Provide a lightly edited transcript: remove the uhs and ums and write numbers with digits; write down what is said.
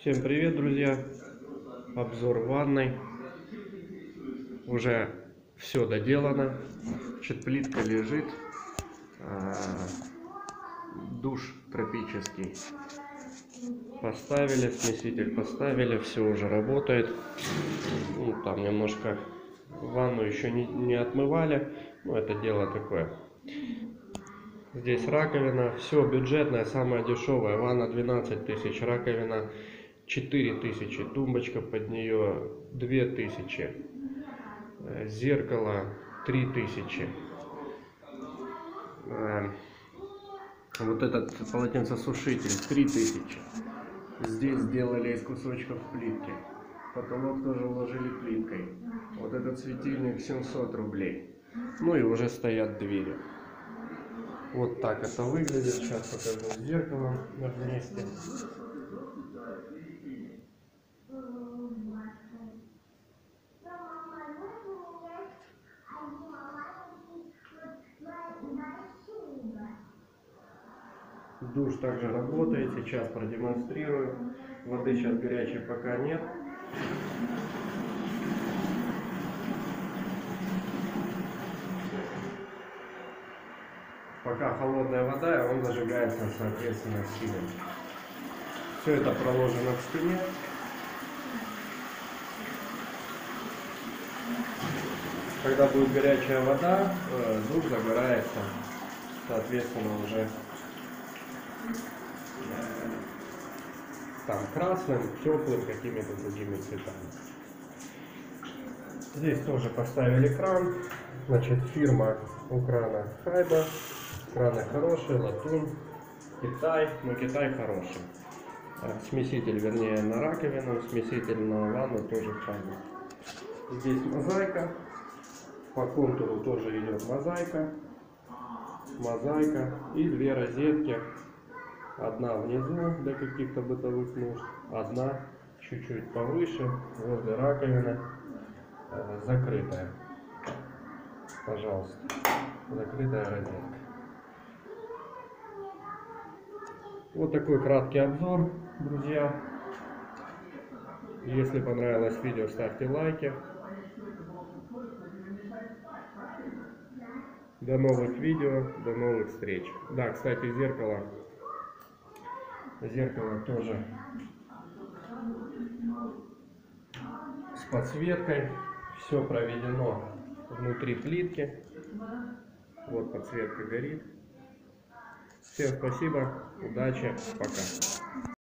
Всем привет, друзья! Обзор ванной. Уже все доделано. Значит, плитка лежит. Душ тропический поставили, смеситель поставили, все уже работает. Ну, там немножко ванну еще не отмывали, но это дело такое. Здесь раковина, все бюджетное, самая дешевая. Ванна 12 тысяч, раковина 4000, тумбочка под нее 2000, зеркало 3000. Вот этот полотенцесушитель 3000. Здесь сделали из кусочков плитки. Потолок тоже уложили плиткой. Вот этот светильник 700 рублей. Ну и уже стоят двери. Вот так это выглядит. Сейчас покажу с зеркалом вместе. Душ также работает. Сейчас продемонстрирую. Воды сейчас горячей пока нет. Пока холодная вода, и он зажигается, соответственно, сильно. Все это проложено в стене. Когда будет горячая вода, душ загорается, соответственно, уже там красным, теплым, какими-то другими цветами. Здесь тоже поставили кран. Значит, фирма у крана Хайба. Краны хорошие, латунь, Китай, но Китай хороший. Смеситель, вернее, на раковину, смеситель на ванну тоже Хайба. Здесь мозаика. По контуру тоже идет мозаика. Мозаика и две розетки. Одна внизу для каких-то бытовых нужд, одна чуть-чуть повыше, возле раковины, закрытая. Пожалуйста, закрытая розетка. Вот такой краткий обзор, друзья. Если понравилось видео, ставьте лайки. До новых видео, до новых встреч. Да, кстати, зеркало тоже с подсветкой. Все проведено внутри плитки. Вот подсветка горит. Всем спасибо, удачи, пока.